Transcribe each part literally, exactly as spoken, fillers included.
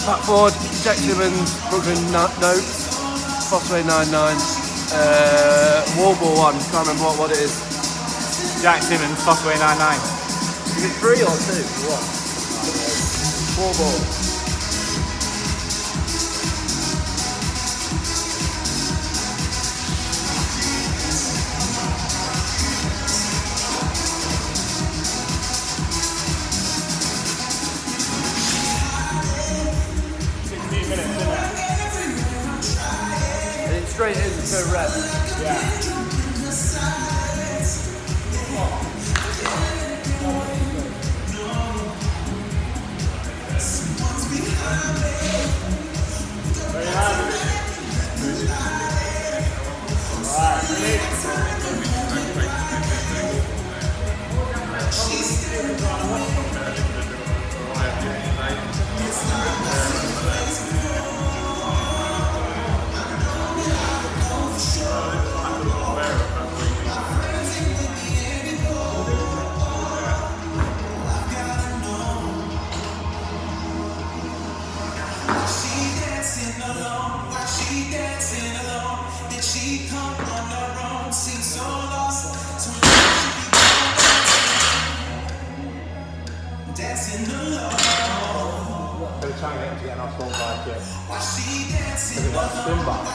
Pat Ford, Jack Simmons, Brooklyn Notes, Fossway ninety-nine, uh, Wallball one, can't remember what, what it is. Jack Simmons, Fossway ninety-nine. Is it three or two? What? Wallball. Straight into red. Yeah. Very hard. Alright, ready? They're trying to get him to get an assault bike here. Because they've got a spin bar.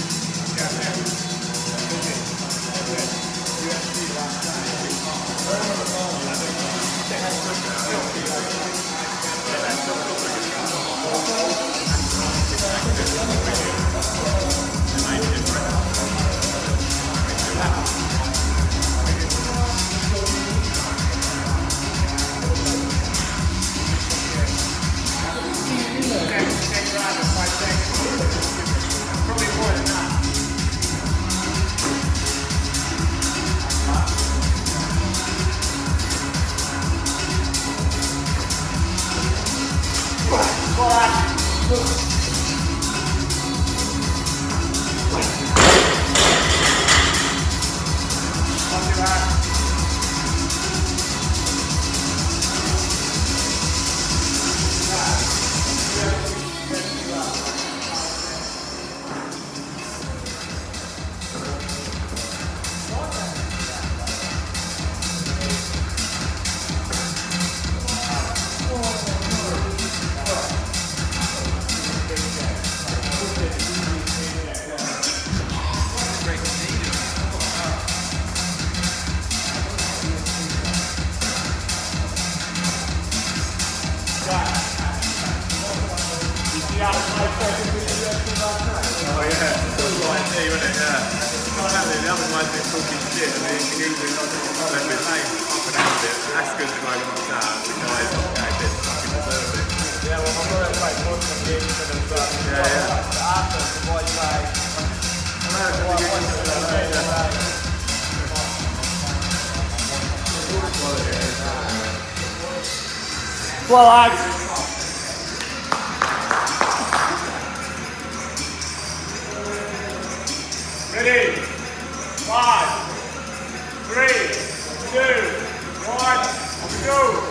Very wasn't it? Yeah. Apparently the other guy's been talking shit and he he was left his name up and out of it. Asker's going on that. The guy's not going to fucking deserve it. Yeah, well, I'm going to play most of the games for them. Yeah, yeah. After the boys like. Well, lads. Ready? Five, three, two, one, go!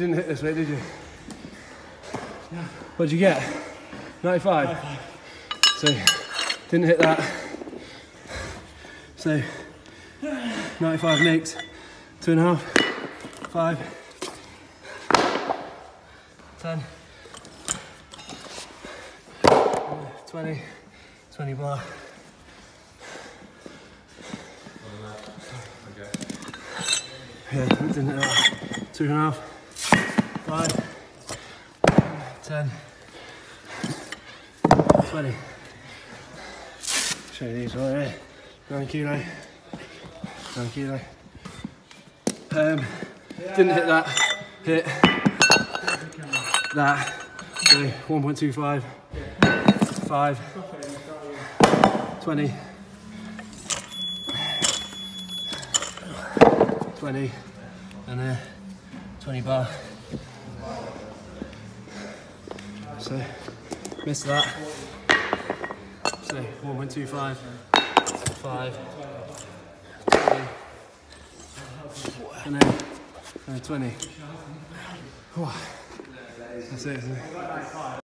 You didn't hit this weight, did you? No. What'd you get? ninety-five? ninety-five. So, didn't hit that. So, ninety-five makes two and a half, five, ten, twenty, twenty bar. Yeah, didn't hit that. Two and a half, five, ten, twenty. Show you these right here. Nine kilo. Nine kilo. Um, didn't hit that. Hit that. So one point two five. Five. Twenty. Twenty. And then twenty bar. So missed that. So one point two five. Five. twenty. And then, and then twenty. That's it, isn't it?